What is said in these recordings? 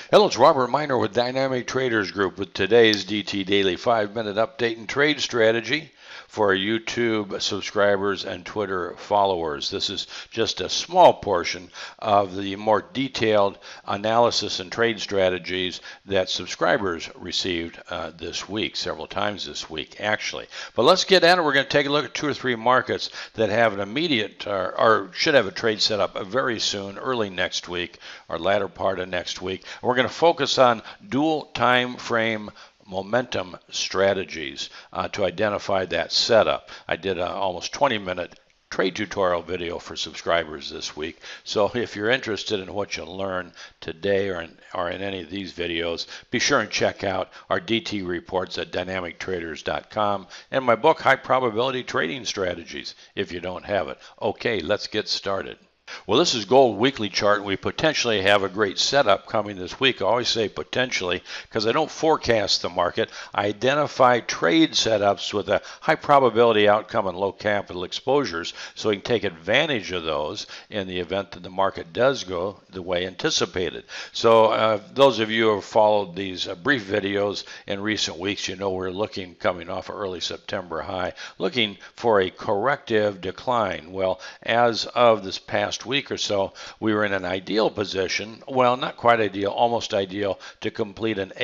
Hello, it's Robert Miner with Dynamic Traders Group with today's DT Daily 5-minute update and trade strategy for our YouTube subscribers and Twitter followers. This is just a small portion of the more detailed analysis and trade strategies that subscribers received this week, several times this week actually. But let's get at it. We're going to take a look at two or three markets that have an immediate or should have a trade set up very soon, early next week or latter part of next week. We're going to focus on dual time frame momentum strategies to identify that setup. I did an almost 20-minute trade tutorial video for subscribers this week. So if you're interested in what you'll learn today or in any of these videos, be sure and check out our DT reports at dynamictraders.com and my book, High Probability Trading Strategies, if you don't have it. Okay, let's get started. Well, this is Gold Weekly Chart. We potentially have a great setup coming this week. I always say potentially because I don't forecast the market. I identify trade setups with a high probability outcome and low capital exposures so we can take advantage of those in the event that the market does go the way anticipated. So those of you who have followed these brief videos in recent weeks, you know we're looking, coming off an early September high, looking for a corrective decline. Well, as of this past week or so, we were in an ideal position, well, not quite ideal, almost ideal, to complete an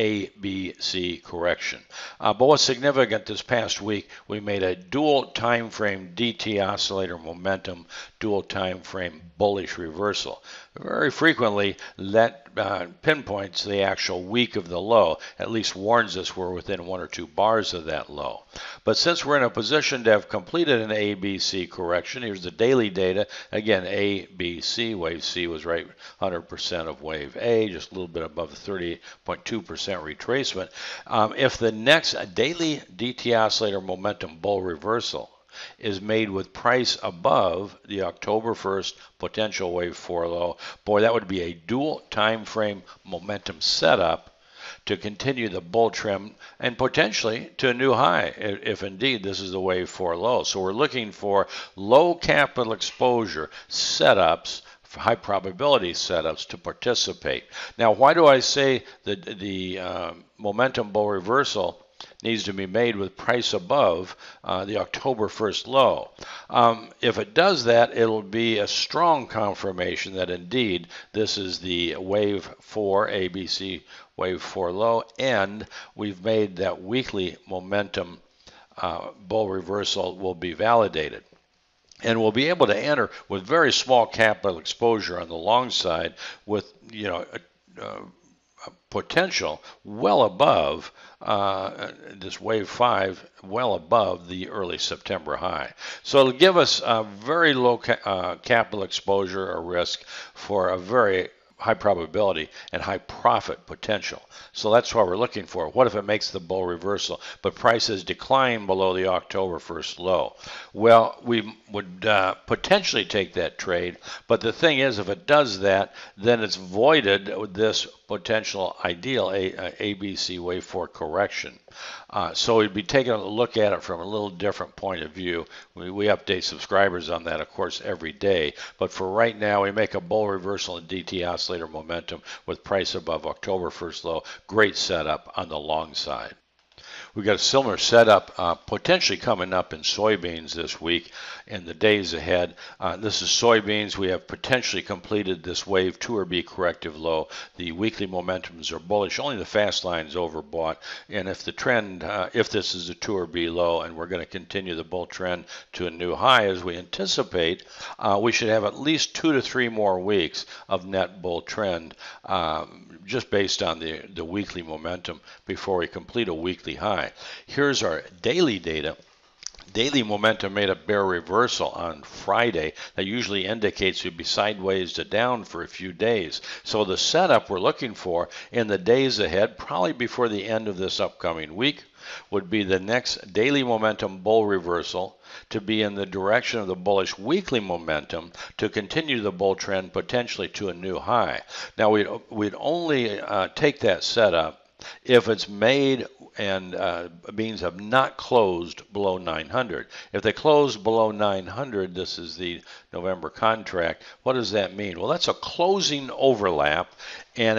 ABC correction. But what's significant this past week, we made a dual time frame DT oscillator momentum, dual time frame bullish reversal. Very frequently, that pinpoints the actual week of the low, at least warns us we're within one or two bars of that low. But since we're in a position to have completed an ABC correction, here's the daily data. Again, ABC, wave C was right 100% of wave A, just a little bit above the 30.2% retracement. If the next daily DT oscillator momentum bull reversal is made with price above the October 1st potential wave 4 low, boy, that would be a dual time frame momentum setup to continue the bull trend and potentially to a new high if indeed this is the wave 4 low. So we're looking for low capital exposure setups, high probability setups to participate. Now, why do I say that the momentum bull reversal needs to be made with price above the October 1st low? If it does that, it'll be a strong confirmation that indeed this is the wave 4, ABC wave 4 low, and we've made that weekly momentum bull reversal will be validated. And we'll be able to enter with very small capital exposure on the long side with, potential well above this wave 5, well above the early September high. So it'll give us a very low capital exposure or risk for a very high probability and high profit potential. So that's what we're looking for. What if it makes the bull reversal, but prices decline below the October 1st low? Well, we would potentially take that trade, but the thing is, if it does that, then it's voided with this potential ideal ABC wave 4 correction. So we'd be taking a look at it from a little different point of view. We update subscribers on that, of course, every day. But for right now, we make a bull reversal in DT oscillator momentum with price above October 1st low. Great setup on the long side. We've got a similar setup potentially coming up in soybeans this week in the days ahead. This is soybeans. We have potentially completed this wave 2 or B corrective low. The weekly momentums are bullish. Only the fast line is overbought. And if the trend, if this is a 2 or B low and we're going to continue the bull trend to a new high as we anticipate, we should have at least 2 to 3 more weeks of net bull trend just based on the weekly momentum before we complete a weekly high. Here's our daily data. Daily momentum made a bear reversal on Friday. That usually indicates we'd be sideways to down for a few days. So the setup we're looking for in the days ahead, probably before the end of this upcoming week, would be the next daily momentum bull reversal to be in the direction of the bullish weekly momentum to continue the bull trend potentially to a new high. Now we'd only take that setup if it's made and beans have not closed below 900. If they close below 900, this is the November contract, what does that mean? Well, that's a closing overlap, and it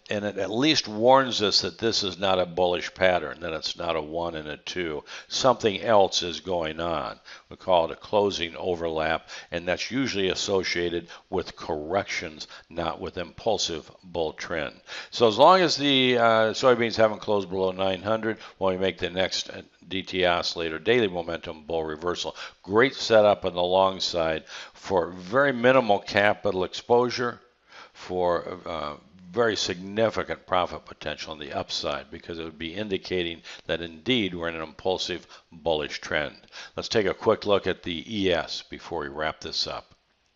and it at least warns us that this is not a bullish pattern, that it's not a 1 and a 2. Something else is going on. We call it a closing overlap, and that's usually associated with corrections, not with impulsive bull trend. So as long as the soybeans haven't closed below 900, when we make the next DT oscillator daily momentum bull reversal, great setup on the long side for very minimal capital exposure, for very significant profit potential on the upside, because it would be indicating that indeed we're in an impulsive bullish trend. Let's take a quick look at the ES before we wrap this up.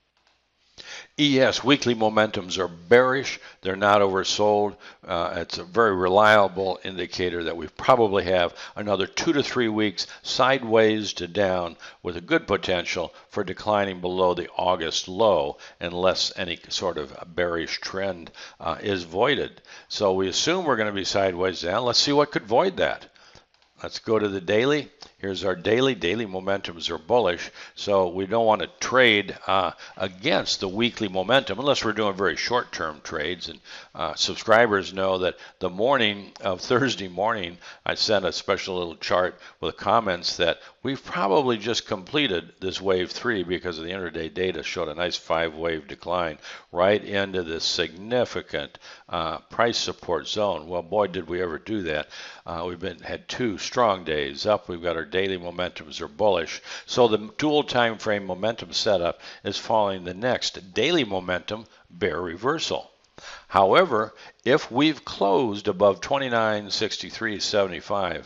ES weekly momentums are bearish. They're not oversold. It's a very reliable indicator that we probably have another 2 to 3 weeks sideways to down, with a good potential for declining below the August low unless any sort of bearish trend is voided. So we assume we're going to be sideways down. Let's see what could void that. Let's go to the daily. Here's our daily. Daily momentums are bullish, so we don't want to trade against the weekly momentum unless we're doing very short-term trades. And subscribers know that the morning of Thursday morning, I sent a special little chart with comments that we've probably just completed this wave 3 because of the intraday data showed a nice 5-wave decline right into this significant price support zone. Well, boy, did we ever do that. We've had 2 strong days up. We've got our daily momentums are bullish. So the dual time frame momentum setup is following the next daily momentum bear reversal. However, if we've closed above 29.6375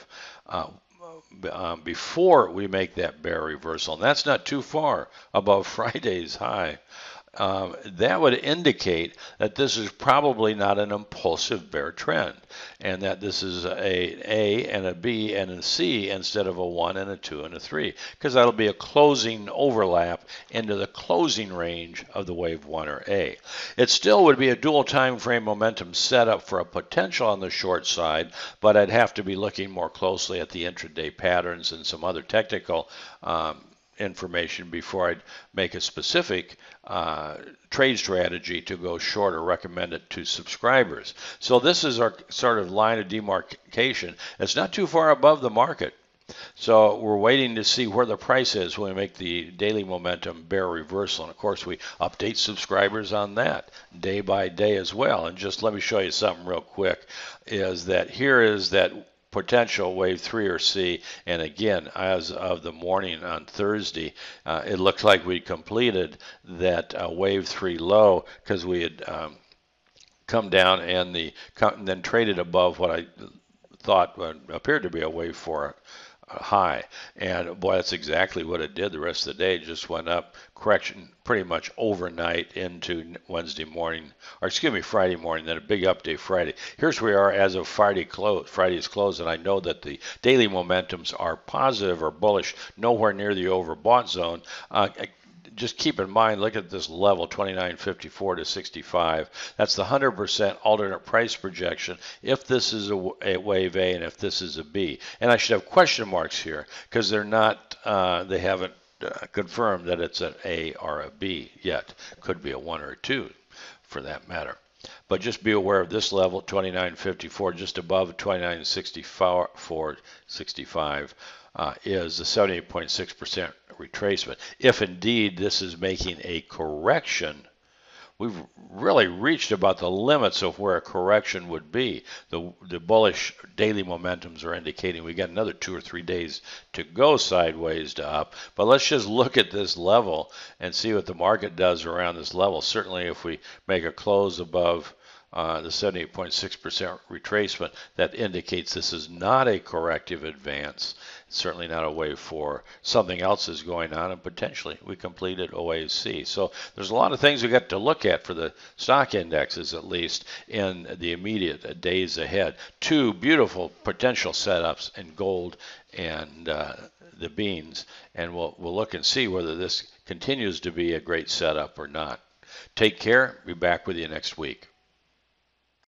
before we make that bear reversal, and that's not too far above Friday's high, that would indicate that this is probably not an impulsive bear trend, and that this is a and a B and a C instead of a 1 and a 2 and a 3, because that'll be a closing overlap into the closing range of the wave 1 or A. It still would be a dual time frame momentum setup for a potential on the short side, but I'd have to be looking more closely at the intraday patterns and some other technical information before I'd make a specific trade strategy to go short or recommend it to subscribers. So this is our sort of line of demarcation. It's not too far above the market. So we're waiting to see where the price is when we make the daily momentum bear reversal. And of course, we update subscribers on that day by day as well. And just let me show you something real quick, is that here is that potential wave 3 or C, and again, as of the morning on Thursday, it looked like we completed that wave 3 low, because we had come down and then traded above what I thought appeared to be a wave 4 high. And boy, that's exactly what it did. The rest of the day it just went up, correction pretty much overnight into Wednesday morning, or excuse me, Friday morning, then a big update Friday. Here's where we are as of Friday's close, and I know that the daily momentums are positive or bullish, nowhere near the overbought zone. Just keep in mind, look at this level, 29.54 to 65. That's the 100% alternate price projection if this is a wave A and if this is a B. And I should have question marks here because they're not, they haven't confirmed that it's an A or a B yet. Could be a 1 or a 2 for that matter. But just be aware of this level, 29.54, just above 29.65 is the 78.6% retracement. If indeed this is making a correction, we've really reached about the limits of where a correction would be. The bullish daily momentums are indicating we got another 2 or 3 days to go sideways to up. But let's just look at this level and see what the market does around this level. Certainly if we make a close above the 78.6% retracement, that indicates this is not a corrective advance. It's certainly not a wave 4. Something else is going on, and potentially we completed a wave C. So there's a lot of things we got to look at for the stock indexes, at least in the immediate days ahead. 2 beautiful potential setups in gold and the beans, and we'll look and see whether this continues to be a great setup or not. Take care. Be back with you next week.